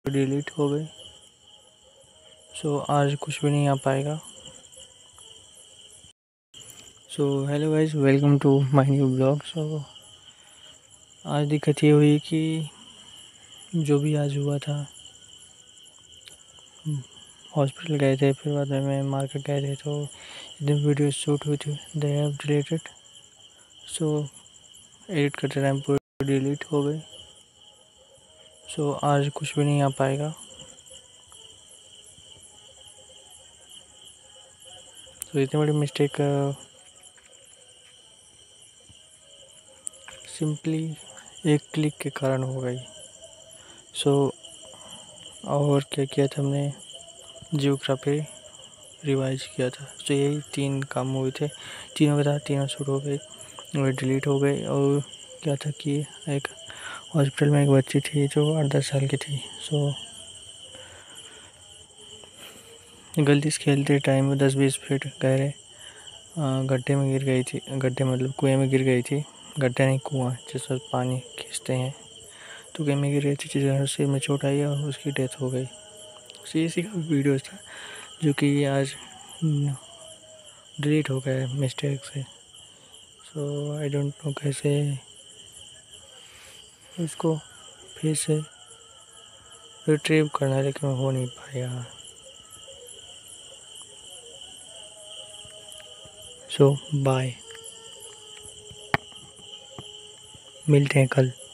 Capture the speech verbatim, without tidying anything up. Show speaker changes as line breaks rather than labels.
Delete हो गई। सो आज कुछ भी नहीं आ पाएगा। So hello guys, welcome to my new blog. So आज दिक्कत ये हुई कि जो भी आज हुआ था, हॉस्पिटल गए थे, फिर बाद में मार्केट गए थे, तो जितनी वीडियो शूट हुई थी they have deleted. So edit करते टाइम पूरी डिलीट हो गई। सो आज कुछ भी नहीं आ पाएगा। तो इतनी बड़ी मिस्टेक सिंपली एक क्लिक के कारण हो गई। सो और क्या किया था हमने, जियोग्राफी रिवाइज किया था। तो यही तीन काम हुए थे, तीनों के साथ तीनों शूट हो गए और डिलीट हो गए। और क्या था कि एक हॉस्पिटल में एक बच्ची थी जो आठ दस साल की थी। सो गलती से खेलते टाइम दस बीस फीट गहरे गड्ढे में गिर गई थी। गड्ढे मतलब कुएं में गिर गई थी। गड्ढा नहीं, कुआं जिसमें पानी खींचते हैं। तो कुएं में गिर गई थी, जिससे सिर में चोट आई और उसकी डेथ हो गई। सो इसी का वीडियो था जो कि आज डिलीट हो गया मिस्टेक से। सो आई डोंट नो कैसे इसको फिर से रिट्रीव करना है, लेकिन हो नहीं पाया। सो बाय, मिलते हैं कल।